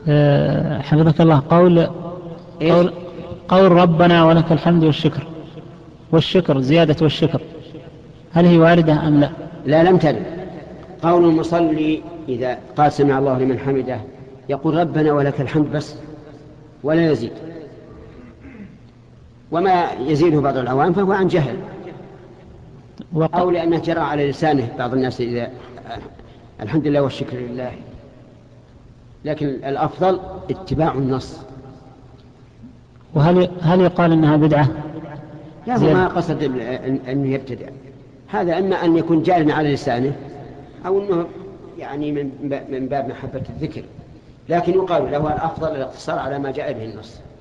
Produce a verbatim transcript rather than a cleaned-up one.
أه حفظك الله، قول قول, قول ربنا ولك الحمد والشكر، والشكر زيادة والشكر، هل هي واردة أم لا؟ لا، لم ترد. قول المصلي إذا قال سمع الله لمن حمده يقول ربنا ولك الحمد بس ولا يزيد، وما يزيده بعض العوام فهو عن جهل أو لأنه جرى على لسانه بعض الناس إذا الحمد لله والشكر لله، لكن الأفضل اتباع النص. وهل هل يقال أنها بدعة؟ لا، هو ما قصد أنه يبتدع، هذا أما أن يكون جارا على لسانه أو أنه يعني من باب محبة الذكر، لكن يقال له الأفضل الاقتصار على ما جاء به النص.